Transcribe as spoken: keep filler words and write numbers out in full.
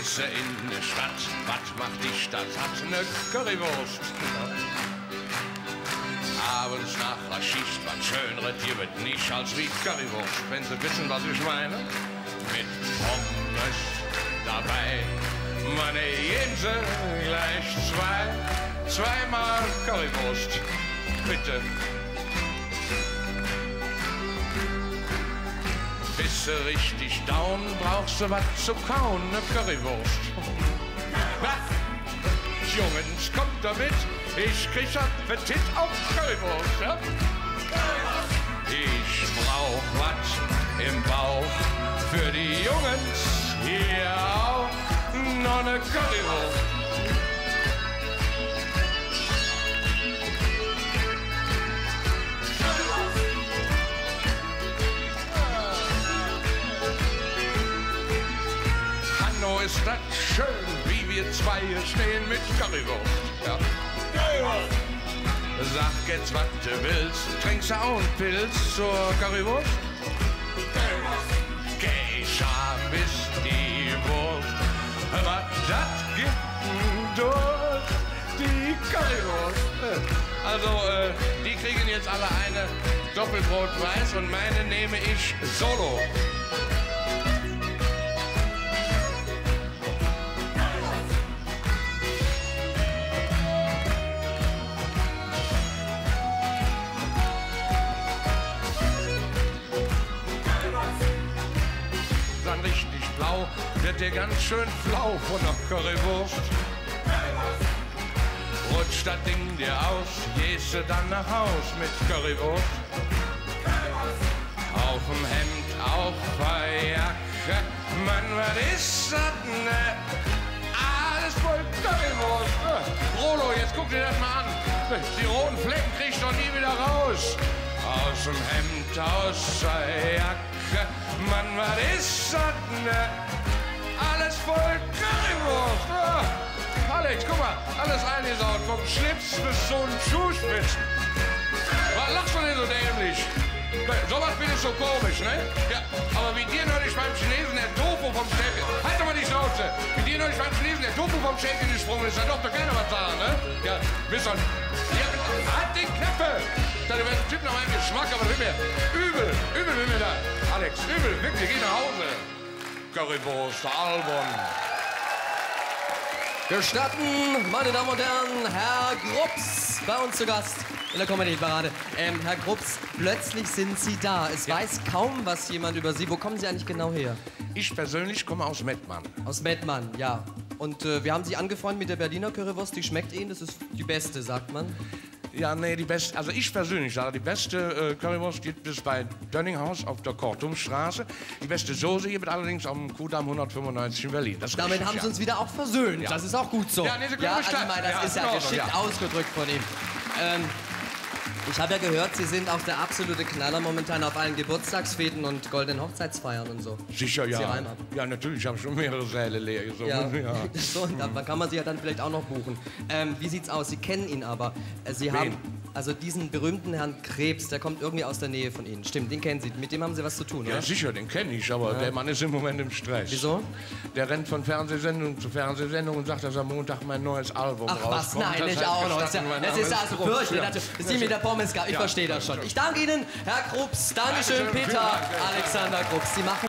Bisse in der Stadt, was macht die Stadt? Hat ne Currywurst. Abends nach der Schicht, was schönere dir wird nicht als wie Currywurst. Wenn Sie wissen, was ich meine. Mit Pommes dabei, meine Jense gleich zwei, zweimal Currywurst. Bitte. Bist du richtig down, brauchst du was zu kauen, ne Currywurst. Was? Jungens, kommt damit, ich krieg Appetit auf Currywurst, ja? Ich brauch was im Bauch, für die Jungs hier auch noch ne Currywurst. Ist das schön, wie wir zwei hier stehen mit Currywurst. Ja. Currywurst. Sag jetzt, was du willst. Trinkst du auch einen Pilz zur Currywurst? Currywurst. Geisha ist die Wurst. Was das gibt durch die Currywurst. Also, äh, die kriegen jetzt alle eine Doppelbrot weiß und meine nehme ich solo. Richtig blau, wird dir ganz schön flau von der Currywurst. Rutscht das Ding dir aus, gehst du dann nach Haus mit Currywurst. Auf dem Hemd, auf der Jacke, Mann, was ist das ne? Alles voll Currywurst. Rolo, jetzt guck dir das mal an. Die roten Flecken kriegst du doch nie wieder raus. Aus dem Hemd, aus der Jacke, Mann, was ist das ne? Alles voll Currywurst. Oh. Alex, guck mal, alles eingesaut, vom Schlips bis zum Schuhspitz. Was lachst du denn so dämlich? So was findest du so komisch, ne? Ja, aber wie dir neulich beim Chinesen der Tofu vom Schäfchen. Halt doch mal die Schnauze! Wie dir neulich beim Chinesen der Tofu vom Schäfchen gesprungen ist, da doch doch keiner was sagen, ne? Ja, bist doch. Ja, halt die Klappe! Da wird ein Typ nach meinem Geschmack, aber will mir übel, übel will mir da. Alex, übel, wirklich, geh nach Hause. Currywurst, Albon. Gestatten, meine Damen und Herren, Herr Grups bei uns zu Gast in der Comedy-Parade. Ähm, Herr Grups, plötzlich sind Sie da. Es ja. weiß kaum was jemand über Sie. Wo kommen Sie eigentlich genau her? Ich persönlich komme aus Mettmann. Aus Mettmann, ja. Und äh, wir haben Sie angefreundet mit der Berliner Currywurst. Die schmeckt Ihnen, das ist die beste, sagt man. Ja, nee, die beste, also ich persönlich sage, die beste äh, Currywurst gibt es bei Dönninghaus auf der Kortumstraße. Die beste Soße gibt es allerdings am Kudamm hundertfünfundneunzig in Berlin. Das Damit richtig, haben ja. Sie uns wieder auch versöhnt. Ja. Das ist auch gut so. Ja, nee, Sie können ja, ruhig also, ich meine, das ja, ist ja genau geschickt so, ja. ausgedrückt von ihm. Ähm, ich habe ja gehört, Sie sind auch der absolute Knaller momentan auf allen Geburtstagsfeten und goldenen Hochzeitsfeiern und so. Sicher, ja. Sie reimen ab. Ja, natürlich, ich habe schon mehrere Säle leer gesungen. Ja. Ja. So, und dann kann man Sie ja dann vielleicht auch noch buchen. Ähm, wie sieht's aus? Sie kennen ihn aber. Äh, Sie Wen? haben also diesen berühmten Herrn Krebs, der kommt irgendwie aus der Nähe von Ihnen. Stimmt, den kennen Sie. Mit dem haben Sie was zu tun, Ja, oder? sicher, den kenne ich, aber ja. der Mann ist im Moment im Stress. Wieso? Der rennt von Fernsehsendung zu Fernsehsendung und sagt, dass am Montag mein neues Album Ach rauskommt. was, nein, das nicht heißt, auch noch. Das ist, ja, das ist also fürchterlich. Ja. Das ist wie mit der Pommes. Ich Ja. verstehe das schon. Ich danke Ihnen, Herr Krups. Dankeschön, Dankeschön. Peter Dank. Alexander Krups. Sie machen